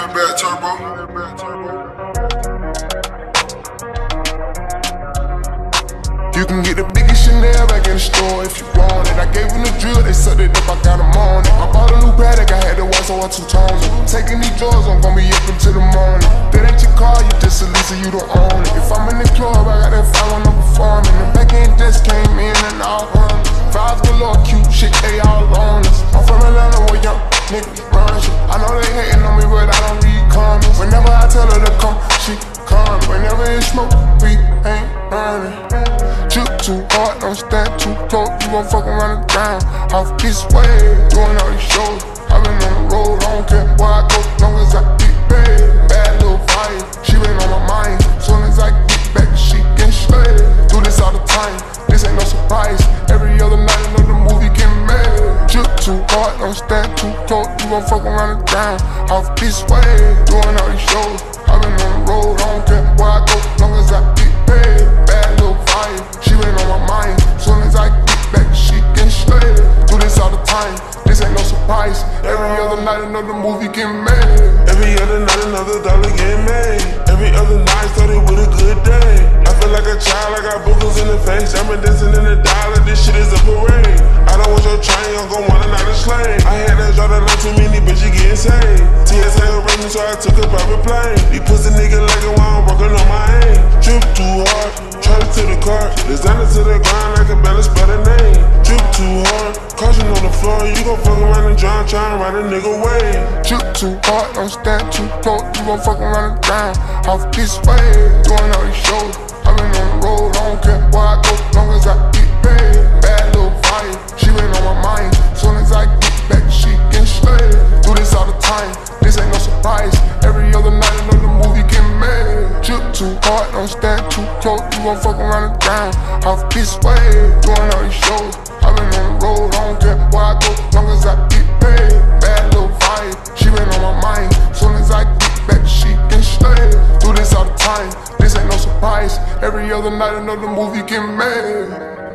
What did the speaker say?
that bad turbo. You can get the biggest Chanel back in the store if you want it. I gave them the drill, they sucked it up, I got them on it. I bought a new Paddock, I had to watch, so I two-tone it. Taking these drugs, I'm gon' be up until the morning. That ain't your car, you just a Lisa, you don't own it. If I'm in the club, I got that fire when I'm performing. The back end just came in and all run. Fives galore, cute shit, they all on us. I'm from Atlanta where young niggas run shit. I know they hating on me, but I don't read comments. Whenever I tell her to come, she come. Whenever it's smoke, we ain't running. Shoot too hard, don't stand too close. You gon' fuck around the ground. Off this way, doing all these shows. I been on the road, I don't care where I go, long as I get paid. Bad little fire, she been on my mind. Soon as I get back, she get straight. Do this all the time, this ain't no surprise. Every other night, another movie get made. Shoot too hard, don't stand too close. You gon' fuck around the ground. Off this way, doing all these shows. I been on the road, I don't care where I go, long as I get paid. Bad little fire, she been on my mind. Soon as I get back, she get straight. Do this all the time, this ain't no surprise. Every other night, another movie get made. Every other night, another dollar get made. Every other night started with a good day. I feel like a child, I got boogers in the face. I'm dancing in the dollar, this shit is a parade. I don't want your train, I'm gon' want another slave. I had to draw the line, too many bitches getting saved. TSA arrangement, so I took a private plane. These pussy niggas like it while I'm working on my aim. Drip too hard, tryna to the car. Designer to the ground like a balance by the name. Drip too hard, caution on the floor. You gon' fuck around and drown, tryna ride a nigga way. Drip too hard, don't stand too close. You gon' fuck around the ground. Off this way, doing all these shows. I been on the road, I don't care where I go, long as I get paid. Bad little fire, she been on my mind. Soon as I get back, she get straight. Do this all the time, this ain't no surprise. Every other night, another movie get made. Drip too hard, don't stand too close. You gon' fuck around the ground. Off this way, doing all these shows. I been on the road, I don't care where I go, long as I get paid. Bad little fire, she been on my mind. Soon as I get back, she get straight. Do this all the time, this ain't no surprise. Every other night, another movie get made.